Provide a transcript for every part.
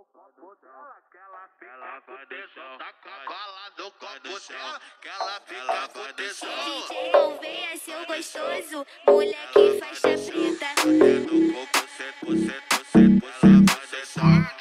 Ela vai deixar, tá cola do copo dela, que ela fica com tesão. DJ não venha, seu gostoso, moleque faixa preta. Batendo coco, você, ela vai deixar.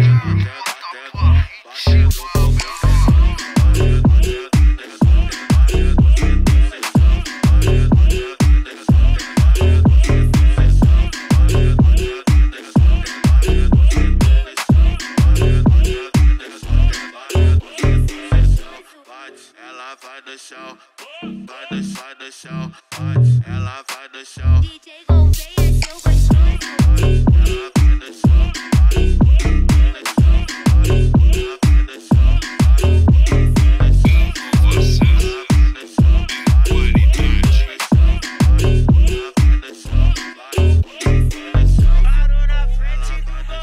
Ela vai no chão, vai no chão, ela vai no chão. DJ não venha, seu gostoso. Ela vai no chão, parou na frente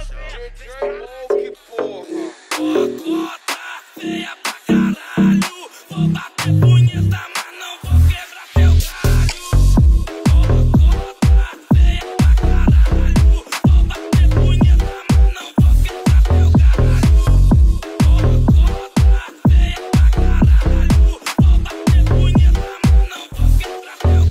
do que porra. Feia pra caralho, vou bater punheta, mas não vou quebrar teu galho. Cota feia pra caralho, vou bater punheta, mas não vou quebrar teu galho. Cota feia pra caralho, vou bater punheta, mas não vou quebrar teu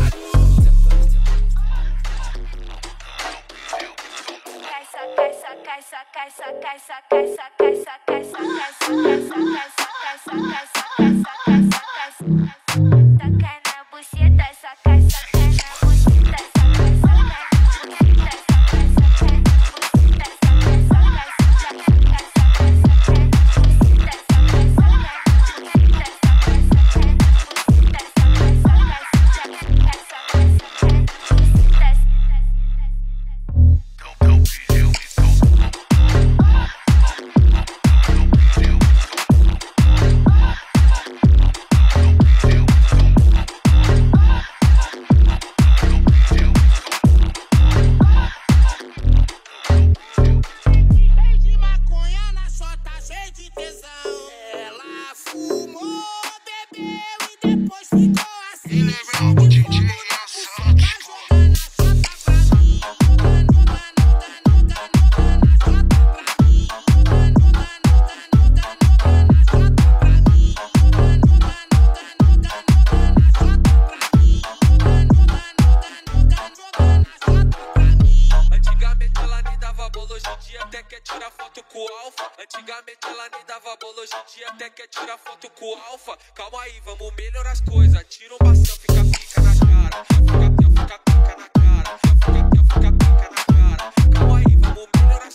Antigamente ela nem dava bola, hoje em dia até quer tirar foto com o alfa. Calma aí, vamos melhorar as coisas. Tira um bastão, fica pica na cara. Fica pica na cara. Fica pica na cara. Calma aí, vamos melhorar as